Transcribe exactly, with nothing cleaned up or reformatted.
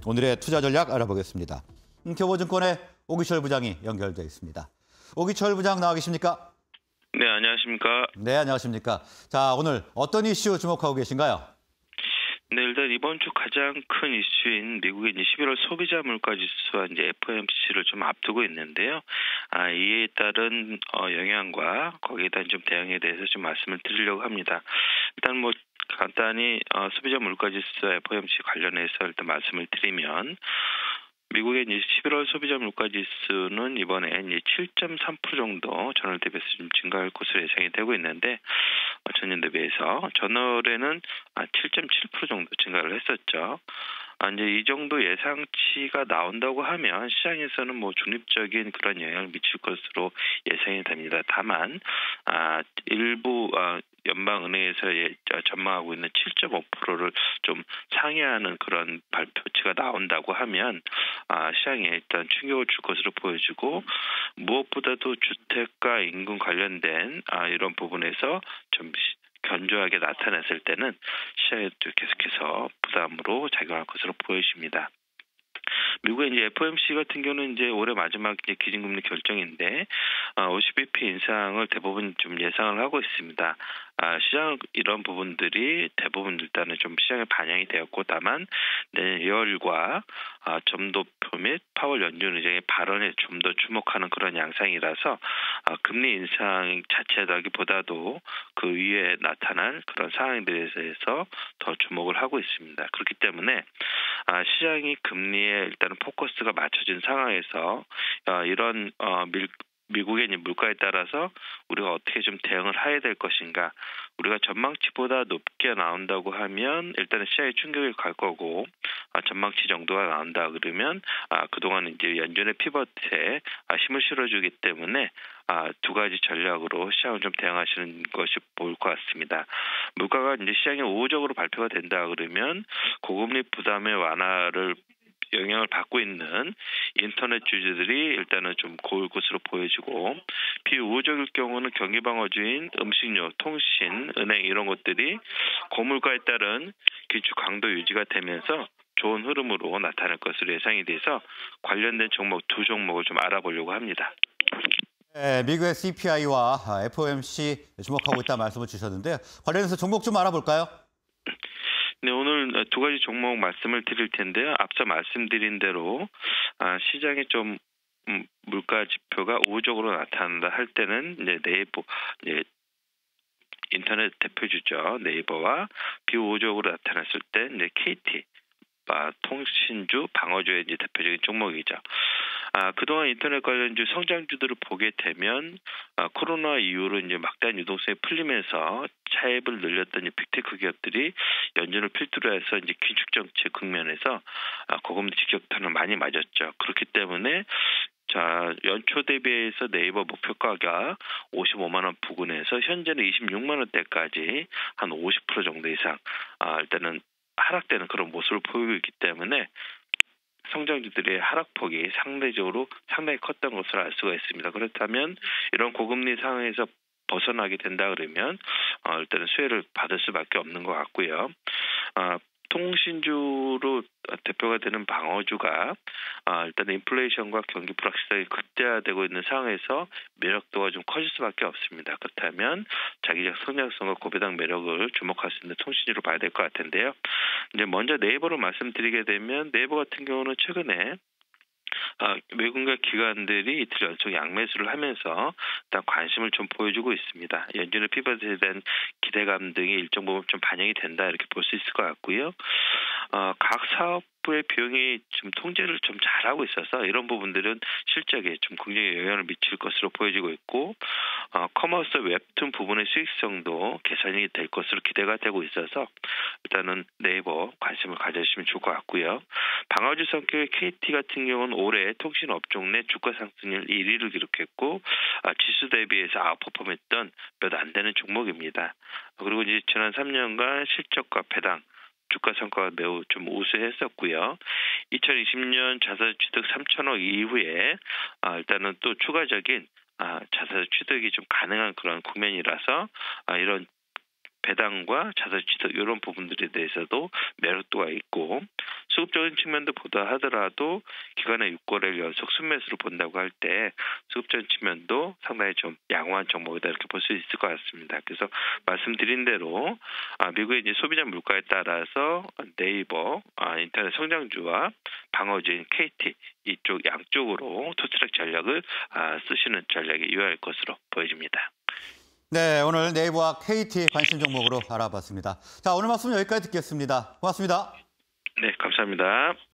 오늘의 투자 전략 알아보겠습니다. 음, 교보증권의 오기철 부장이 연결되어 있습니다. 오기철 부장 나와 계십니까? 네, 안녕하십니까? 네, 안녕하십니까? 자, 오늘 어떤 이슈 주목하고 계신가요? 네, 일단 이번 주 가장 큰 이슈인 미국의 이제 십일월 소비자 물가 지수와 이제 에프오엠씨를 좀 앞두고 있는데요. 아, 이에 따른 어, 영향과 거기에 대한 좀 대응에 대해서 좀 말씀을 드리려고 합니다. 일단 뭐 간단히 어, 소비자 물가 지수와 에프오엠씨 관련해서 일단 말씀을 드리면. 미국의 이제 십일월 소비자 물가 지수는 이번에 이제 칠 점 삼 퍼센트 정도 전월 대비해서 좀 증가할 것으로 예상이 되고 있는데, 전년 대비해서 전월에는 칠 점 칠 퍼센트 정도 증가를 했었죠. 아, 이제 이 정도 예상치가 나온다고 하면 시장에서는 뭐 중립적인 그런 영향을 미칠 것으로 예상이 됩니다. 다만 아, 일부 아, 연방은행에서 예, 전망하고 있는 칠 점 오 퍼센트를 좀 상회하는 그런 발표치가 나온다고 하면 아, 시장에 일단 충격을 줄 것으로 보여지고, 무엇보다도 주택과 인근 관련된 아, 이런 부분에서 좀 견조하게 나타났을 때는 시장에 또 계속해서 부담으로 작용할 것으로 보여집니다. 미국의 이제 에프오엠씨 같은 경우는 이제 올해 마지막 이제 기준금리 결정인데 어, 오십 비피 인상을 대부분 좀 예상을 하고 있습니다. 아, 시장 이런 부분들이 대부분 일단은 좀 시장에 반영이 되었고, 다만 내열과 아, 점도표 및 파월 연준 의장의 발언에 좀 더 주목하는 그런 양상이라서 아, 금리 인상 자체라기보다도 그 위에 나타날 그런 상황들에 대해서 더 주목을 하고 있습니다. 그렇기 때문에 아, 시장이 금리에 일단은 포커스가 맞춰진 상황에서 어, 이런 어, 밀 미국의 물가에 따라서 우리가 어떻게 좀 대응을 해야 될 것인가. 우리가 전망치보다 높게 나온다고 하면 일단은 시장에 충격이 갈 거고, 아, 전망치 정도가 나온다 그러면 아, 그동안 이제 연준의 피벗에 아, 힘을 실어주기 때문에 아, 두 가지 전략으로 시장을 좀 대응하시는 것이 보일 것 같습니다. 물가가 이제 시장에 우호적으로 발표가 된다 그러면 고금리 부담의 완화를 영향을 받고 있는 인터넷 주주들이 일단은 좀 고을 것으로 보여지고, 비우호적일 경우는 경기 방어주인 음식료, 통신, 은행 이런 것들이 고물가에 따른 기축 강도 유지가 되면서 좋은 흐름으로 나타날 것으로 예상이 돼서 관련된 종목 두 종목을 좀 알아보려고 합니다. 네, 미국의 씨피아이와 에프오엠씨 주목하고 있다 말씀을 주셨는데요. 관련해서 종목 좀 알아볼까요? 네, 오늘 두 가지 종목 말씀을 드릴 텐데요. 앞서 말씀드린 대로 아, 시장에 좀 음, 물가 지표가 우호적으로 나타난다 할 때는 이제 네이버, 이제 인터넷 대표주죠. 네이버와 비우호적으로 나타났을 때 이제 케이티, 아, 통신주, 방어주의 이제 대표적인 종목이죠. 아, 그동안 인터넷 관련주 성장주들을 보게 되면 아, 코로나 이후로 이제 막대한 유동성이 풀리면서 차입을 늘렸던 빅테크 기업들이 연준을 필두로 해서 이제 긴축 정책 국면에서 아, 고금리 직격탄을 많이 맞았죠. 그렇기 때문에 자, 연초 대비해서 네이버 목표가가 오십오만 원 부근에서 현재는 이십육만 원대까지 한 오십 퍼센트 정도 이상 아, 일단은 하락되는 그런 모습을 보이고 있기 때문에 성장주들의 하락폭이 상대적으로 상당히 컸던 것을 알 수가 있습니다. 그렇다면 이런 고금리 상황에서 벗어나게 된다 그러면 어, 일단은 수혜를 받을 수밖에 없는 것 같고요. 어, 통신주로 대표가 되는 방어주가 아, 일단 인플레이션과 경기 불확실성이 극대화되고 있는 상황에서 매력도가 좀 커질 수밖에 없습니다. 그렇다면 자기적 성장성과 고배당 매력을 주목할 수 있는 통신주로 봐야 될 것 같은데요. 이제 먼저 네이버로 말씀드리게 되면 네이버 같은 경우는 최근에 아, 외국인과 기관들이 이틀 연속 양매수를 하면서 일단 관심을 좀 보여주고 있습니다. 연준의 피벗에 대한 기대감 등이 일정 부분 좀 반영이 된다 이렇게 볼 수 있을 것 같고요. 어, 각 사업부의 비용이 좀 통제를 좀 잘하고 있어서 이런 부분들은 실적에 좀 긍정적 영향을 미칠 것으로 보여지고 있고, 어, 커머스 웹툰 부분의 수익성도 개선이 될 것으로 기대가 되고 있어서 일단은 네이버 관심을 가져주시면 좋을 것 같고요. 방어주 성격의 케이티 같은 경우는 올해 통신 업종 내 주가 상승률 일 위를 기록했고 아, 지수 대비해서 아웃퍼폼했던 몇 안 되는 종목입니다. 그리고 이제 지난 삼 년간 실적과 배당 주가 성과가 매우 좀 우수했었고요. 이천이십 년 자사 취득 삼천억 이후에 아, 일단은 또 추가적인 아, 자사 취득이 좀 가능한 그런 국면이라서 아, 이런 배당과 자산 취득 이런 부분들에 대해서도 매력도가 있고 수급적인 측면도 보다 하더라도 기관의 육 거래일 연속 순매수를 본다고 할 때 수급적인 측면도 상당히 좀 양호한 종목이다 이렇게 볼 수 있을 것 같습니다. 그래서 말씀드린 대로 아, 미국의 이제 소비자 물가에 따라서 네이버, 아, 인터넷 성장주와 방어주인 케이티 이쪽 양쪽으로 투트랙 전략을 아, 쓰시는 전략이 유효할 것으로 보여집니다. 네, 오늘 네이버와 케이티 관심 종목으로 알아봤습니다. 자, 오늘 말씀 여기까지 듣겠습니다. 고맙습니다. 네, 감사합니다.